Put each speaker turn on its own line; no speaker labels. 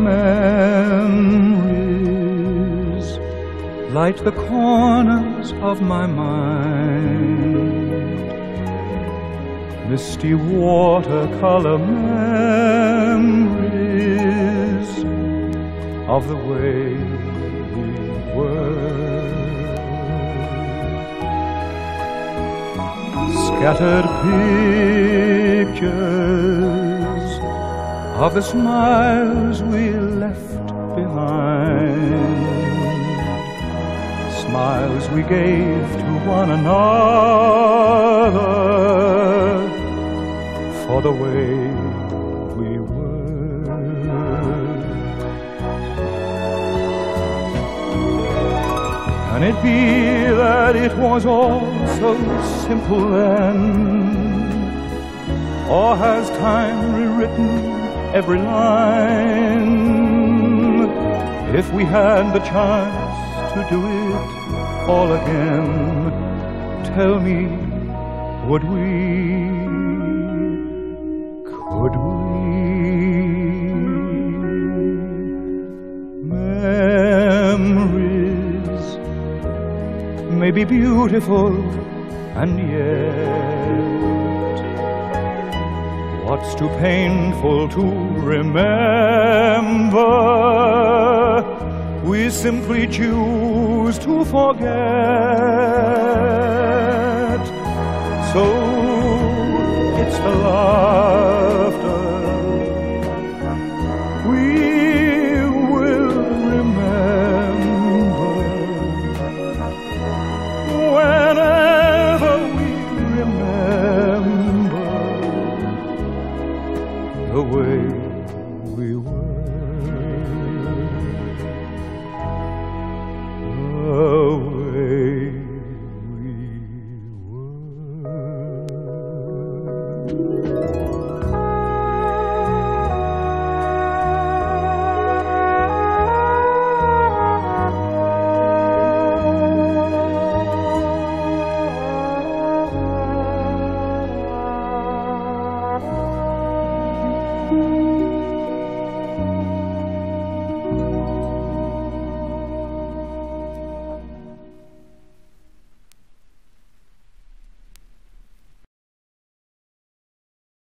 memories light the corners of my mind. Misty watercolor memories of the way we were. Scattered pictures of the smiles we left behind, smiles we gave to one another for the way we were. Can it be that it was all so simple then? Or has time rewritten every line? If we had the chance to do it all again, tell me, would we? Could we? Memories may be beautiful, and yet what's too painful to remember, we simply choose to forget. So it's the laughter we will remember whenever we remember the way we were.